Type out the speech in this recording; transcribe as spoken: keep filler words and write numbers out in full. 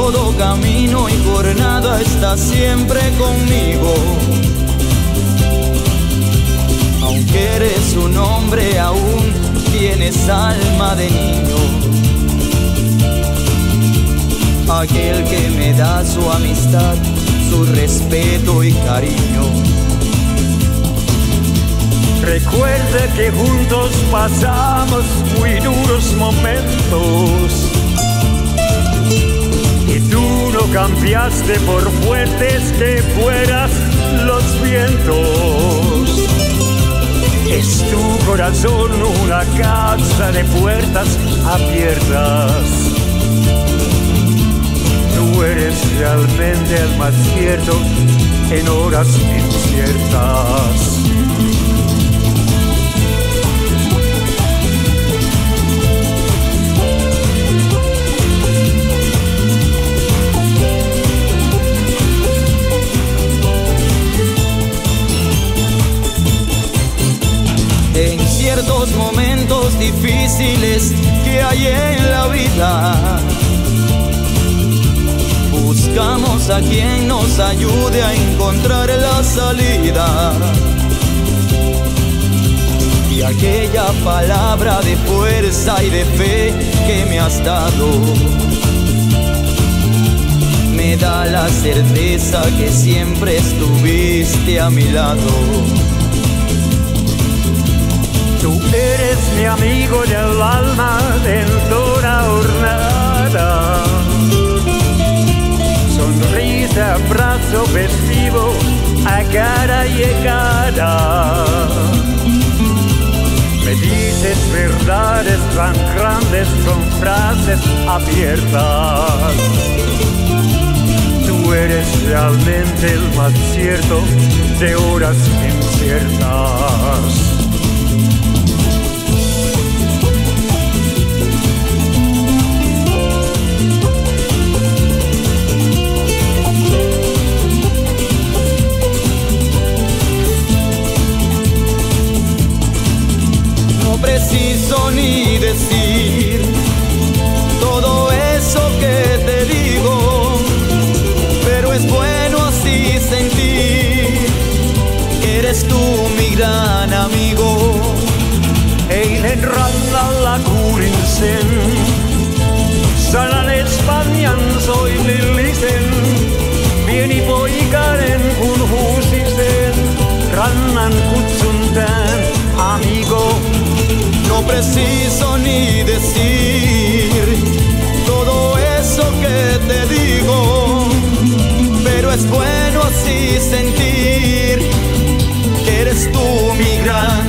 todo camino y jornada estás siempre conmigo. Aunque eres un hombre, aún tienes alma de niño. Aquel que me da su amistad, su respeto y cariño. Recuerda que juntos pasamos muy duros momentos y tú no cambiaste por fuertes que fueras los vientos. Es tu corazón una casa de puertas abiertas. Tú eres realmente el más cierto en horas inciertas. En ciertos momentos difíciles que hay en la vida, buscamos a quien nos ayude a encontrar la salida. Y aquella palabra de fuerza y de fe que me has dado me da la certeza que siempre estuviste a mi lado. Tú eres mi amigo del alma en toda jornada. Sonrisa, abrazo festivo a cada llegada. Me dices verdades tan grandes con frases abiertas. Tú eres realmente el más cierto de horas inciertas. No preciso ni decir todo eso que te digo, pero es bueno así sentir que eres tú mi gran amigo. Eilen rannalla kuulin sen, sanan espanjan soinillisen, pieni poikainen kun huusi sen, rannan kutsun tän amigo. No preciso ni decir todo eso que te digo, pero es bueno así sentir que eres tú mi gran